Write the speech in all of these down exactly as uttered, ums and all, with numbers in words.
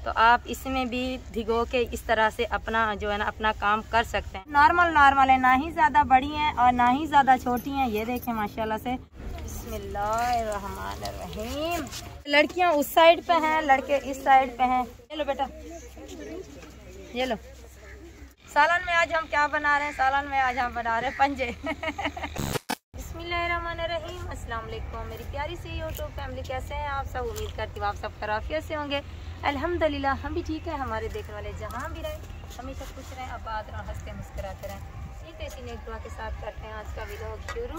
तो आप इसमें भी भिगो के इस तरह से अपना जो है ना अपना काम कर सकते हैं। नॉर्मल नॉर्मल है, ना ही ज़्यादा बड़ी हैं और ना ही ज़्यादा छोटी हैं। ये देखें माशाल्लाह से। बिस्मिल्लाहिर्रहमानिर्रहीम। लड़कियां उस साइड पे हैं, लड़के इस साइड पे हैं। ये लो बेटा, ये लो। सालन में आज हम क्या बना रहे हैं? सालन में आज हम बना रहे हैं पंजे। बिस्मिल्लाहिर्रहमानिर्रहीम। अस्सलाम वालेकुम मेरी प्यारी सी यूट्यूब फैमिली, कैसे हैं आप सब? उम्मीद करती हूँ आप सब खराफियत से होंगे। अल्हम्दुलिल्लाह हम भी ठीक है। हमारे देखने वाले जहाँ भी रहे हमेशा खुश रहें, आबाद रहें, हंसते मुस्कुराते रहें। ठीक है, इसी नेक दुआ के साथ करते हैं आज का व्लॉग शुरू।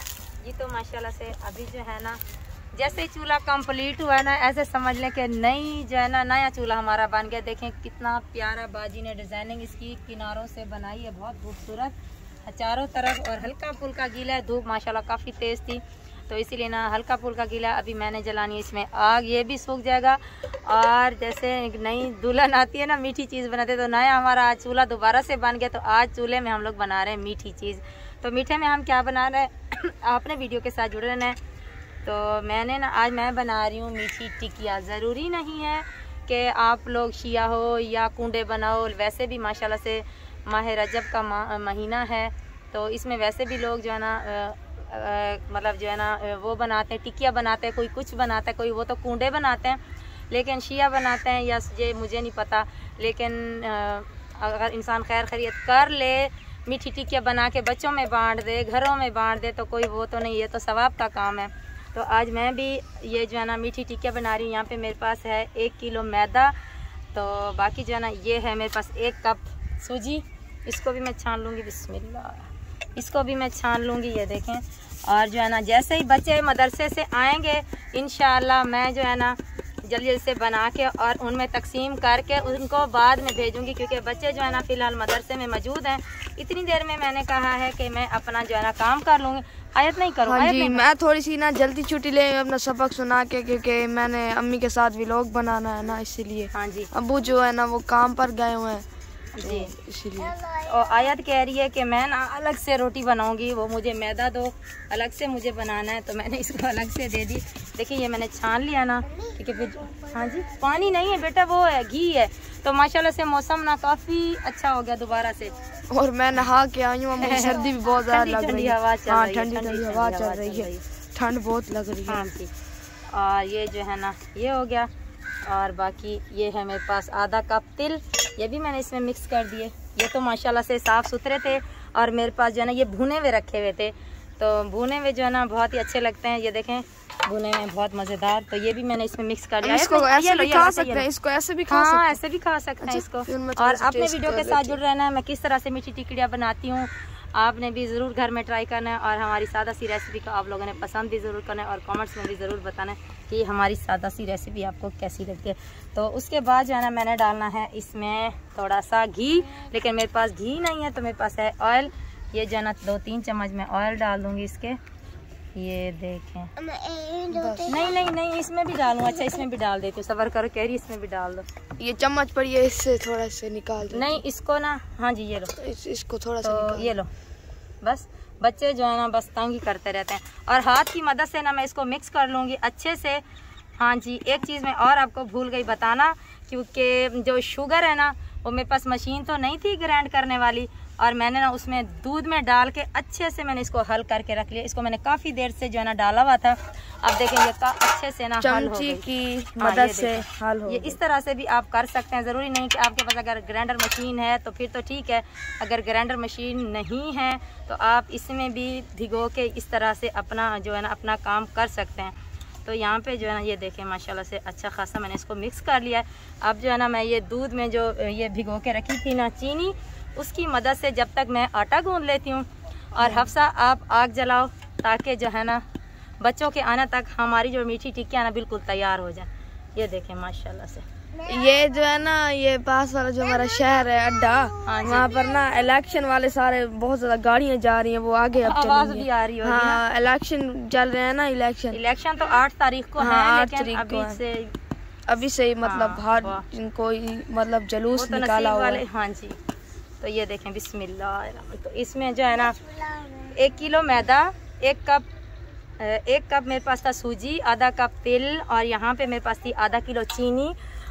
ये तो माशाल्लाह से अभी जो है ना जैसे ही चूल्हा कंप्लीट हुआ है ना, ऐसे समझ लें कि नई जो है ना नया चूल्हा हमारा बन गया। देखें कितना प्यारा बाजी ने डिज़ाइनिंग इसकी किनारों से बनाई है, बहुत खूबसूरत चारों तरफ। और हल्का फुल्का गीला है, धूप माशाल्लाह काफ़ी तेज़ थी तो इसीलिए ना हल्का फुल्का गीला। अभी मैंने जलानी है इसमें आग, ये भी सूख जाएगा। और जैसे नई दुल्हन आती है ना मीठी चीज़ बनाते, तो नया हमारा आज चूल्हा दोबारा से बन गया। तो आज चूल्हे में हम लोग बना रहे हैं मीठी चीज़। तो मीठे में हम क्या बना रहे हैं आपने वीडियो के साथ जुड़े रहना है। तो मैंने ना आज मैं बना रही हूँ मीठी टिकिया। ज़रूरी नहीं है कि आप लोग शिया हो या कुंडे बनाओ, वैसे भी माशाल्लाह से माह रजब का महीना है तो इसमें वैसे भी लोग जो है ना आ, आ, मतलब जो है ना वो बनाते हैं, टिकिया बनाते हैं, कोई कुछ बनाता है, कोई वो तो कुंडे बनाते हैं, लेकिन शिया बनाते हैं या ये मुझे नहीं पता। लेकिन आ, अगर इंसान खैर खैरियत कर ले, मीठी टिकिया बना के बच्चों में बांट दे, घरों में बांट दे, तो कोई वो तो नहीं, ये तो सवाब का काम है। तो आज मैं भी ये जो है ना मीठी टिकिया बना रही हूँ। यहाँ पे मेरे पास है एक किलो मैदा, तो बाकी जो है ना ये है मेरे पास एक कप सूजी, इसको भी मैं छान लूँगी। बिस्मिल्लाह, इसको भी मैं छान लूँगी। ये देखें। और जो है ना जैसे ही बच्चे मदरसे से आएंगे इंशाअल्लाह मैं जो है ना जल्दी जल्दी से बना के और उनमें तकसीम करके उनको बाद में भेजूँगी, क्योंकि बच्चे जो है ना फ़िलहाल मदरसे में मौजूद हैं। इतनी देर में मैंने कहा है कि मैं अपना जो है ना काम कर लूँगी। आयत नहीं करूँ? हाँ जी, मैं थोड़ी सी ना जल्दी छुट्टी ले अपना सबक सुना के, क्योंकि मैंने अम्मी के साथ व्लॉग बनाना है ना, इसीलिए। हाँ जी, अबू जो है ना वो काम पर गए हुए हैं जी, इसीलिए। और आयत कह रही है कि मैं ना अलग से रोटी बनाऊंगी, वो मुझे मैदा दो, अलग से मुझे बनाना है। तो मैंने इसको अलग से दे दी। देखिए ये मैंने छान लिया ना, ठीक है। फिर हाँ जी, पानी नहीं है बेटा, वो है घी है। तो माशाल्लाह से मौसम ना काफ़ी अच्छा हो गया दोबारा से। और मैं नहा के आई हूँ, मुझे सर्दी भी बहुत ज़्यादा लग रही है। हवा चल हाँ, रही है, ठंडी ठंडी हवा चल रही है, ठंड बहुत लग रही है। हाँ जी। और ये जो है ना ये हो गया। और बाकी ये है मेरे पास आधा कप तिल, ये भी मैंने इसमें मिक्स कर दिए। ये तो माशाल्लाह से साफ़ सुथरे थे और मेरे पास जो है ना ये भुने हुए रखे हुए थे, तो भुने हुए जो है ना बहुत ही अच्छे लगते हैं। ये देखें भुने में बहुत मज़ेदार। तो ये भी मैंने इसमें मिक्स कर दिया। इसको ऐसे भी खा सकते हैं, इसको ऐसे भी खा सकते हैं। हाँ, ऐसे भी खा सकते हैं इसको। और अपने वीडियो के साथ जुड़ रहना है। मैं किस तरह से मीठी टिकिया बनाती हूँ आपने भी ज़रूर घर में ट्राई करना है। और हमारी सादा सी रेसिपी को आप लोगों ने पसंद भी ज़रूर करना है और कमेंट्स में भी ज़रूर बताना है कि हमारी सादा सी रेसिपी आपको कैसी लगती है। तो उसके बाद जो है ना मैंने डालना है इसमें थोड़ा सा घी, लेकिन मेरे पास घी नहीं है तो मेरे पास है ऑयल। ये जो है ना दो तीन चम्मच में ऑयल डाल दूँगी इसके। ये देखें, नहीं नहीं नहीं इसमें भी डालूँ। अच्छा इसमें भी डाल देती हूँ, सबर करो कह रही इसमें भी डाल दो। ये चम्मच पर ये इससे थोड़ा से निकाल दो। नहीं इसको ना, हाँ जी ये लो, तो इस, इसको थोड़ा तो सा ये लो। बस बच्चे जो है ना बस तंग ही करते रहते हैं। और हाथ की मदद से ना मैं इसको मिक्स कर लूँगी अच्छे से। हाँ जी, एक चीज़ मैं और आपको भूल गई बताना, क्योंकि जो शुगर है ना वो मेरे पास मशीन तो नहीं थी ग्राइंड करने वाली, और मैंने ना उसमें दूध में डाल के अच्छे से मैंने इसको हल करके रख लिया। इसको मैंने काफ़ी देर से जो है ना डाला हुआ था। अब देखें ये का अच्छे से ना हल हो गई की मदद से हल हो। ये इस तरह से भी आप कर सकते हैं। ज़रूरी नहीं कि आपके पास अगर ग्राइंडर मशीन है तो फिर तो ठीक है, अगर ग्राइंडर मशीन नहीं है तो आप इसमें भी भिगो के इस तरह से अपना जो है ना अपना काम कर सकते हैं। तो यहाँ पे जो है ना ये देखें माशाल्लाह से अच्छा खासा मैंने इसको मिक्स कर लिया है। अब जो है ना मैं ये दूध में जो ये भिगो के रखी थी ना चीनी, उसकी मदद से जब तक मैं आटा गूंद लेती हूँ। और हफ्सा आप आग जलाओ ताकि जो है ना बच्चों के आने तक हमारी जो मीठी टिक्कियाँ ना बिल्कुल तैयार हो जाए। ये देखें माशाल्लाह से। ये जो है ना ये पास वाला जो हमारा शहर है अड्डा, हाँ वहाँ पर ना इलेक्शन वाले सारे बहुत ज्यादा गाड़ियाँ जा रही हैं, वो आगे अब आवाज भी आ रही है। हाँ, इलेक्शन चल रहे हैं ना। इलेक्शन इलेक्शन तो आठ तारीख को हाँ, है, लेकिन लेकिन अभी से अभी से ही मतलब हाँ, बाहर कोई मतलब जुलूस तो निकाला हुआ है। हाँ जी, तो ये देखें बिस्मिल्लाह। तो इसमें जो है ना एक किलो मैदा, एक कप एक कप मेरे पास था सूजी, आधा कप तिल, और यहाँ पे मेरे पास थी आधा किलो चीनी,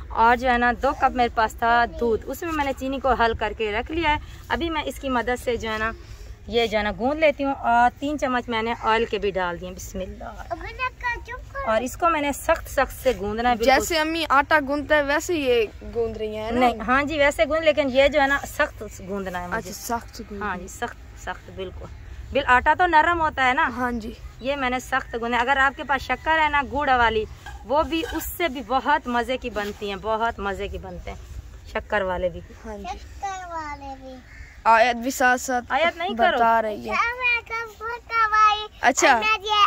और जो है ना दो कप मेरे पास था दूध, उसमें मैंने चीनी को हल करके रख लिया है। अभी मैं इसकी मदद से जो है ना ये जो है ना गूंद लेती हूँ। और तीन चम्मच मैंने ऑयल के भी डाल दिए, बिस्मिल्लाह। और इसको मैंने सख्त सख्त से गूंदना है, जैसे अम्मी आटा गूंदता है वैसे ये गूंद रही है ना? नहीं, हाँ जी वैसे गूंद, लेकिन ये जो है ना सख्त गूंदना है मुझे। अच्छा, सख्त? हाँ जी, सख्त सख्त बिल्कुल। बिल आटा तो नरम होता है ना। हाँ जी, ये मैंने सख्त गूंदा। अगर आपके पास शक्कर है ना गुड़ वाली, वो भी उससे भी बहुत मजे की बनती हैं, बहुत मजे की बनते हैं शक्कर वाले भी। हाँ जी, शक्कर वाले भी। आयत भी साथ साथ आयत नहीं बता करो रही है। अच्छा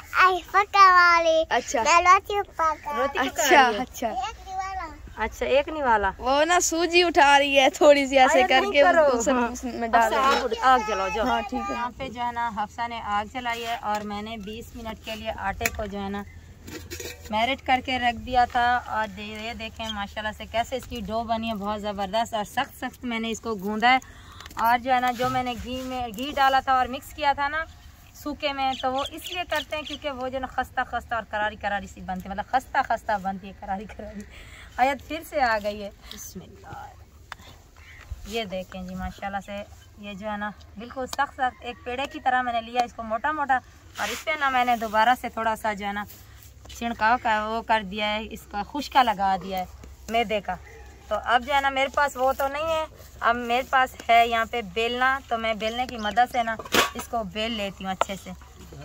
अच्छा रोटी अच्छा अच्छा अच्छा एक निवाला वो ना सूजी उठा रही है थोड़ी सी ऐसे करके उसमें डाल रही है। आग जलाओ जो। हाँ ठीक है। यहाँ पे जो है ना हफ्सा ने आग जलाई है और मैंने बीस मिनट के लिए आटे को जो है ना मैरिनेट करके रख दिया था। और ये देखें माशाल्लाह से कैसे इसकी डो बनी है, बहुत ज़बरदस्त। और सख्त सख्त मैंने इसको गूंदा है। और जो है ना जो मैंने घी में घी डाला था और मिक्स किया था ना सूखे में, तो वो इसलिए करते हैं क्योंकि वो जो ना खस्ता खस्ता और करारी करारी सी बनती है, मतलब खस्ता खस्ता बनती है, करारी करारी। आयत फिर से आ गई है, बिस्मिल्लाह। ये देखें जी माशाल्लाह से ये जो है ना बिल्कुल सख्त सख्त एक पेड़े की तरह मैंने लिया इसको मोटा मोटा। और इस पर ना मैंने दोबारा से थोड़ा सा जो है ना छिड़काव का वो कर दिया है, इसका खुशका लगा दिया है मैदे का। तो अब जो है ना मेरे पास वो तो नहीं है, अब मेरे पास है यहाँ पे बेलना। तो मैं बेलने की मदद से ना इसको बेल लेती हूँ अच्छे से।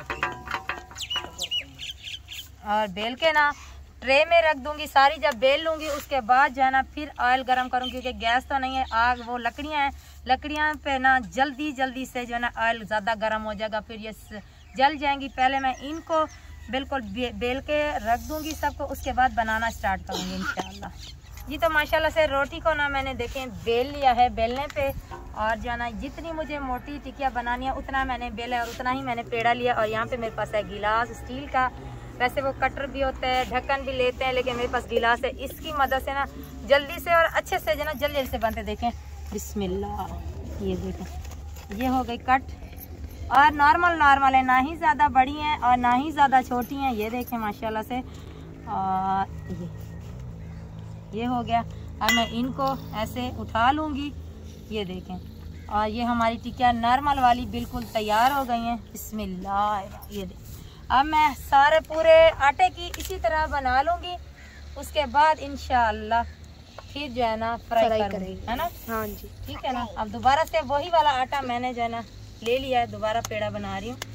और बेल के ना ट्रे में रख दूंगी सारी। जब बेल लूँगी उसके बाद जो है ना फिर ऑयल गरम करूँ, क्योंकि गैस तो नहीं है, आग वो लकड़ियाँ हैं, लकड़ियाँ पे ना जल्दी जल्दी से जो है ना ऑयल ज़्यादा गर्म हो जाएगा, फिर ये जल जाएंगी। पहले मैं इनको बिल्कुल बे, बेल के रख दूँगी सबको, उसके बाद बनाना स्टार्ट करूँगी इंशाल्लाह जी। तो माशाल्लाह से रोटी को ना मैंने देखें बेल लिया है बेलने पे। और जो है ना जितनी मुझे मोटी टिकिया बनानी है उतना मैंने बेला और उतना ही मैंने पेड़ा लिया। और यहाँ पे मेरे पास है गिलास स्टील का, वैसे वो कटर भी होता है, ढक्कन भी लेते हैं, लेकिन मेरे पास गिलास है। इसकी मदद से ना जल्दी से और अच्छे से जो ना जल्दी जल्दी से बनते। देखें बिस्मिल्लाह, ये देखें ये हो गई कट। और नॉर्मल नॉर्मल है, ना ही ज़्यादा बड़ी हैं और ना ही ज़्यादा छोटी हैं। ये देखें माशाल्लाह से। और ये ये हो गया। अब मैं इनको ऐसे उठा लूँगी, ये देखें। और ये हमारी टिकिया नॉर्मल वाली बिल्कुल तैयार हो गई हैं, बिस्मिल्लाह। ये देखें अब मैं सारे पूरे आटे की इसी तरह बना लूँगी, उसके बाद इंशाअल्लाह फिर जो है ना फ्राई करेंगे, है ना? हाँ जी ठीक है ना। अब दोबारा से वही वाला आटा मैंने जो है ना ले लिया है, दोबारा पेड़ा बना रही हूँ।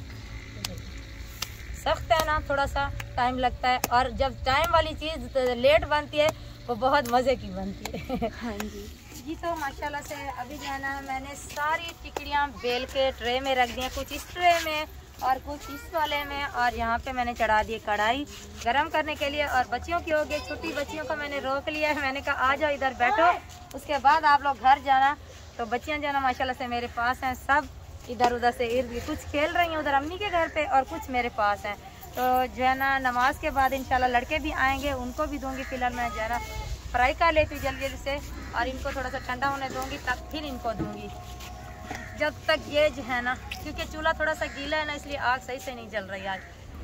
सख्त है ना, थोड़ा सा टाइम लगता है। और जब टाइम वाली चीज़ लेट बनती है वो बहुत मज़े की बनती है। हाँ जी जी तो माशाल्लाह से अभी जो है ना मैंने सारी टिकड़ियाँ बेल के ट्रे में रख दी हैं, कुछ इस ट्रे में और कुछ इस वाले में। और यहाँ पे मैंने चढ़ा दिए कढ़ाई गरम करने के लिए। और बच्चियों की हो गई, छोटी बच्चियों को मैंने रोक लिया है, मैंने कहा आ जाओ इधर बैठो, उसके बाद आप लोग घर जाना। तो बच्चियाँ जो है ना माशाल्लाह से मेरे पास हैं, सब इधर उधर से इर्द गिर्द, कुछ खेल रही हैं उधर अम्मी के घर पे और कुछ मेरे पास हैं। तो जो है ना नमाज के बाद इंशाल्लाह लड़के भी आएंगे, उनको भी दूंगी। फिलहाल मैं जो है ना फ्राई कर लेती हूँ जल्दी जल्दी से, और इनको थोड़ा सा ठंडा होने दूंगी, तब फिर इनको दूंगी। जब तक ये जो है ना, क्योंकि चूल्हा थोड़ा सा गीला है ना, इसलिए आग सही से नहीं जल रही आज।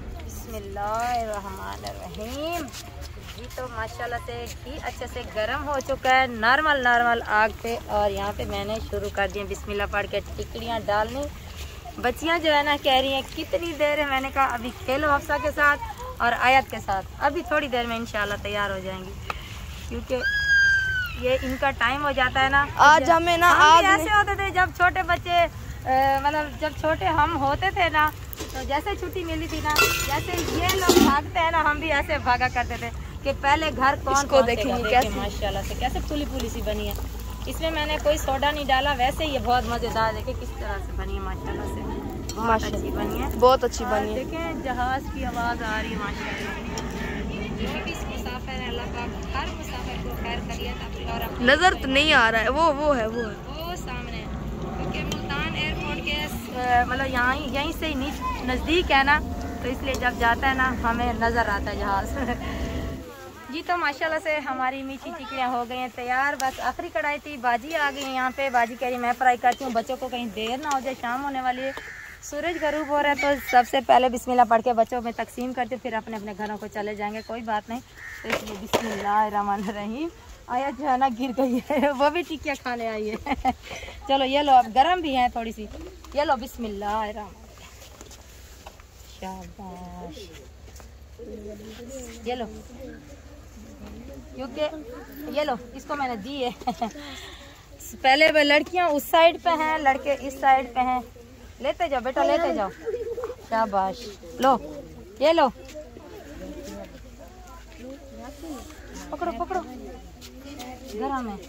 बिस्मिल्लाहिर्रहमानिर्रहीम। जी तो माशाल्लाह से घी अच्छे से गर्म हो चुका है नॉर्मल नॉर्मल आग पे। और यहाँ पे मैंने शुरू कर दिया बिस्मिल्लाह पढ़ के टिकड़ियाँ डालनी। बच्चियाँ जो है ना कह रही हैं कितनी देर है, मैंने कहा अभी खेलो हफ्सा के साथ और आयत के साथ, अभी थोड़ी देर में इंशाल्लाह तैयार हो जाएंगी, क्योंकि ये इनका टाइम हो जाता है ना। आज हमें ना आज ऐसे होते थे जब छोटे बच्चे, मतलब जब छोटे हम होते थे ना, तो जैसे छुट्टी मिली थी ना, जैसे ये लोग भागते हैं ना, हम भी ऐसे भागा करते थे कि पहले घर कौन को देखेंगे कैसे। माशाल्लाह से कैसे फूली फूली सी बनी है। इसमें मैंने कोई सोडा नहीं डाला, वैसे ये बहुत मज़ेदार, देखे किस तरह से बनी है माशाल्लाह से, बहुत अच्छी बनी है, बहुत अच्छी बनी है। देखें जहाज की आवाज़ आ रही है माशाल्लाह। मुसाफिर अल्लाह पाक हर मुसाफिर को खैर करिए। और नज़र तो नहीं आ रहा है, वो वो है वो है वो सामने, क्योंकि मुल्तान एयरपोर्ट के मतलब यहाँ यहीं से नज़दीक है ना, तो इसलिए जब जाता है ना हमें नज़र आता है जहाज़। जी तो माशाल्लाह से हमारी मीठी टिकड़ियाँ हो गई हैं तैयार। बस आखिरी कढ़ाई थी, बाजी आ गई है यहाँ पे। बाजी कह रही मैं फ्राई करती हूँ, बच्चों को कहीं देर ना हो जाए, शाम होने वाली है, सूरज गरूब हो रहा है। तो सबसे पहले बिस्मिल्लाह पढ़ के बच्चों में तकसीम करते, फिर अपने अपने घरों को चले जाएंगे, कोई बात नहीं। तो इसलिए बिस्मिल्लाहिर्रहमानिर्रहीम। आया जो है ना गिर गई है, वो भी टिकिया खाने आई है। चलो ये लो, अब गरम भी है थोड़ी सी, ये लो बिस्मिल्लाह। शाबाश, ये लो, क्योंकि ये लो इसको मैंने दी है। पहले वो लड़कियां उस साइड पे हैं, लड़के इस साइड पे हैं। लेते जाओ बेटा, लेते जाओ। शाबाश, लो ये लो, पकड़ो पकड़ो, गरम है।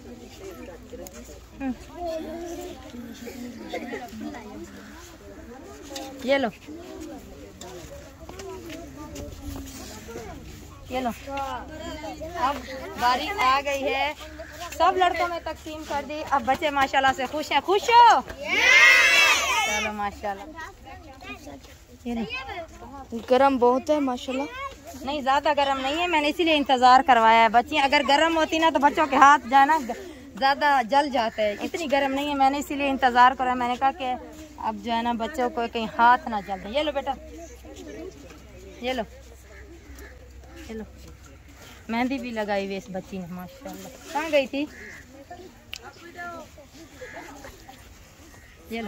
ये लो ये लो। अब बारी आ गई है, सब लड़कों में तकसीम कर दी। अब बच्चे माशाल्लाह से खुश हैं। खुश हो? चलो माशाल्लाह। गरम बहुत है माशाल्लाह। नहीं ज़्यादा गरम नहीं है, मैंने इसीलिए इंतज़ार करवाया है। बच्चियाँ अगर गरम होती ना तो बच्चों के हाथ जो है ना ज़्यादा जल जाते हैं। इतनी गरम नहीं है, मैंने इसीलिए इंतज़ार करा। मैंने कहा कि अब जो है ना बच्चों को कहीं हाथ ना जल दे। ये लो बेटा, ये लो ये लो। मेहंदी भी लगाई हुई इस बच्ची ने माशाल्लाह। कहाँ गई थी? ये लो,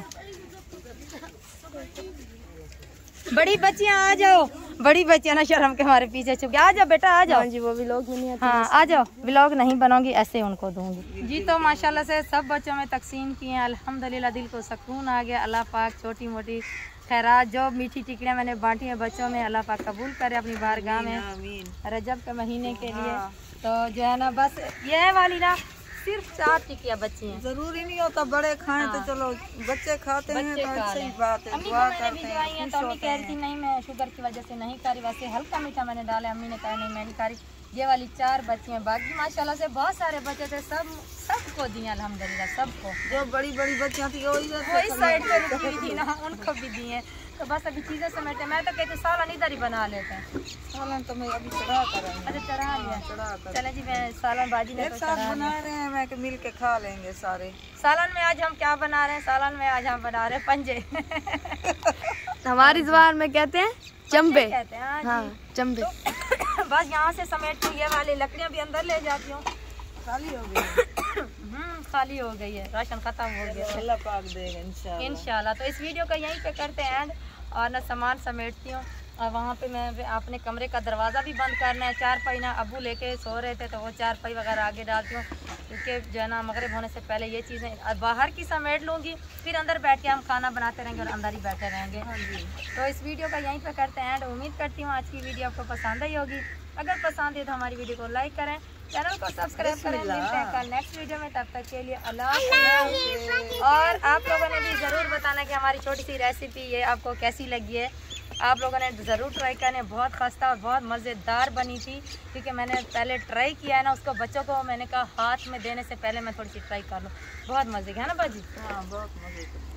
बड़ी बच्चियाँ आ जाओ। बड़ी बच्चियाँ ना शर्म के हमारे पीछे छुप के आ जाओ बेटा, आ जाओ। हाँ जी, वो व्लॉग में नहीं आती। हाँ आ जाओ, व्लॉग नहीं बनाऊंगी, ऐसे उनको दूंगी जी। तो माशाल्लाह से सब बच्चों में तकसीम किए हैं। अल्हम्दुलिल्लाह दिल को सुकून आ गया। अल्लाह पाक छोटी मोटी खैरात जो मीठी टिकड़ियाँ मैंने बांटी हैं बच्चों में, अल्लाह पाक कबूल करे अपनी बारगाह में रजब के महीने के लिए। तो जो है ना बस ये वाली ना सिर्फ चार टिकिया बच्ची हैं। जरूरी नहीं होता बड़े खाएं। हाँ। तो चलो बच्चे खाते हैं तो अच्छी बात है। अम्मी को मैंने भिजवाई है तो अम्मी कह रही थी नहीं मैं शुगर की वजह से नहीं खा रही, वैसे हल्का मीठा मैंने डाला। अम्मी ने कहा नहीं मैं नहीं खा रही। ये वाली चार बच्ची हैं, बाकी माशाल्लाह से बहुत सारे बच्चे थे, सब सबको दिए अल्हम्दुलिल्लाह सबको। जो बड़ी बड़ी बच्चियाँ थी वही वही साइड पे रुकी हुई थी ना, उनको भी दिए। तो बस अभी चीज़ें समेटते। मैं तो कहती सालन इधर ही बना लेते हैं। सालन तो मैं अभी चढ़ा कर आई हूँ। अच्छा चढ़ा लिया, चढ़ा कर। चले जी, मैं सालन बाजी ने एक तो साथ चढ़ा बना लिया। रहे हैं, मैं कि मिल के खा लेंगे सारे। सालन में आज हम क्या बना रहे हैं? सालन में आज हम बना रहे हैं पंजे। हमारी ज़बान में कहते हैं चंबे। कहते हैं हाँ, हाँ जी। चंबे। तो बस यहाँ से समेट के ये वाली लकड़ियाँ भी अंदर ले जाती हूँ। खाली हो गई। हम्म खाली हो गई है, राशन खत्म हो गया। अल्लाह पाक देगा इंशाल्लाह। इंशाल्लाह। तो इस वीडियो का यहीं पे करते हैं एंड, और ना सामान समेटती हूँ। और वहाँ पे मैं अपने कमरे का दरवाज़ा भी बंद करना है। चार पाई ना अबू लेके सो रहे थे तो वो चार पाई वगैरह आगे डालती हूँ, क्योंकि जो है ना मगरिब होने से पहले ये चीज़ें बाहर की समेट लूँगी, फिर अंदर बैठ के हम खाना बनाते रहेंगे और अंदर ही बैठे रहेंगे। हाँ जी। तो इस वीडियो का यहीं पे करते हैं एंड। उम्मीद करती हूँ आज की वीडियो आपको पसंद आई होगी। अगर पसंद है तो हमारी वीडियो को लाइक करें, चैनल को सब्सक्राइब करें। मिलते हैं कल नेक्स्ट वीडियो में, तब तक के लिए अल्लाह हाफ़िज़। और आप लोगों ने भी ज़रूर बताना कि हमारी छोटी सी रेसिपी ये आपको कैसी लगी है। आप लोगों ने ज़रूर ट्राई करने, बहुत खस्ता और बहुत मज़ेदार बनी थी, क्योंकि मैंने पहले ट्राई किया है ना उसको बच्चों को मैंने कहा हाथ में देने से पहले मैं थोड़ी सी ट्राई कर लूँ। बहुत मज़े की है ना बाजी? हाँ बहुत मज़े की।